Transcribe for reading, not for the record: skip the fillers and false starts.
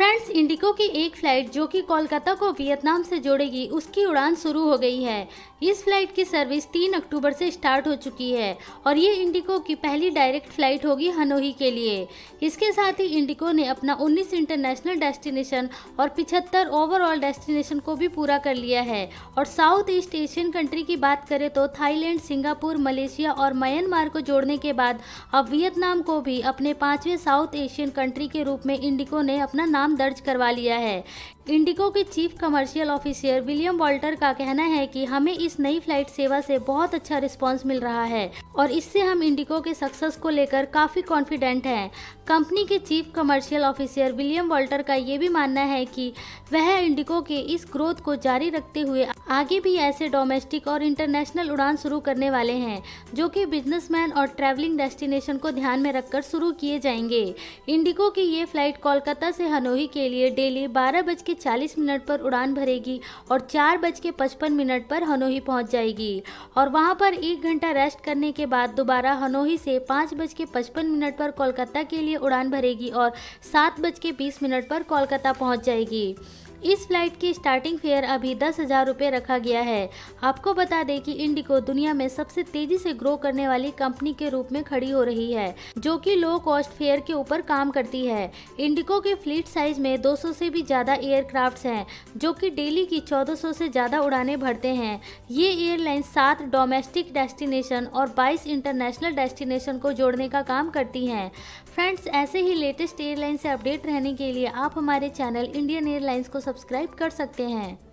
Friends, Indigo की एक flight जो कि कोलकाता को वियतनाम से जोड़ेगी, उसकी उड़ान शुरू हो गई है। इस फ्लाइट की सर्विस 3 अक्टूबर से स्टार्ट हो चुकी है और ये इंडिगो की पहली डायरेक्ट फ्लाइट होगी हनोई के लिए। इसके साथ ही इंडिगो ने अपना 19 इंटरनेशनल डेस्टिनेशन और 75 ओवरऑल डेस्टिनेशन को भी पूरा कर लिया है। और साउथ ईस्ट एशियन कंट्री की बात करें तो थाईलैंड, सिंगापुर, मलेशिया और म्यांमार को जोड़ने के बाद अब वियतनाम को भी अपने 5वें साउथ एशियन कंट्री के रूप में इंडिगो ने अपना नाम दर्ज करवा लिया है। इंडिगो के chief commercial officer William Walter का कहना है कि हमें इस नई फ्लाइट सेवा से बहुत अच्छा रिस्पांस मिल रहा है और इससे हम इंडिगो के सक्सेस को लेकर काफ़ी कॉन्फिडेंट हैं। कंपनी के chief commercial officer William Walter का ये भी मानना है कि वह इंडिगो के इस ग्रोथ को जारी रखते हुए आगे भी ऐसे डोमेस्टिक और इंटरनेशनल उड़ान शुरू करने वाले हैं जो कि बिजनेसमैन और ट्रैवलिंग डेस्टिनेशन को ध्यान में रखकर शुरू किए जाएंगे। इंडिगो की ये फ्लाइट कोलकाता से हनोई के लिए डेली 12:40 पर उड़ान भरेगी और 4:55 पर हनोई पहुंच जाएगी और वहां पर 1 घंटा रेस्ट करने के बाद दोबारा हनोई से 5:55 पर कोलकाता के लिए उड़ान भरेगी और 7:20 पर कोलकाता पहुंच जाएगी। इस फ्लाइट की स्टार्टिंग फेयर अभी 10,000 रुपये रखा गया है। आपको बता दें कि इंडिगो दुनिया में सबसे तेजी से ग्रो करने वाली कंपनी के रूप में खड़ी हो रही है, जो कि लो कॉस्ट फेयर के ऊपर काम करती है। इंडिगो के फ्लीट साइज में 200 से भी ज़्यादा एयरक्राफ्ट्स हैं, जो कि डेली की 1400 से ज़्यादा उड़ानें भरते हैं। ये एयरलाइन 7 डोमेस्टिक डेस्टिनेशन और 22 इंटरनेशनल डेस्टिनेशन को जोड़ने का काम करती हैं। फ्रेंड्स, ऐसे ही लेटेस्ट एयरलाइन से अपडेट रहने के लिए आप हमारे चैनल इंडियन एयरलाइंस को सब्सक्राइब कर सकते हैं।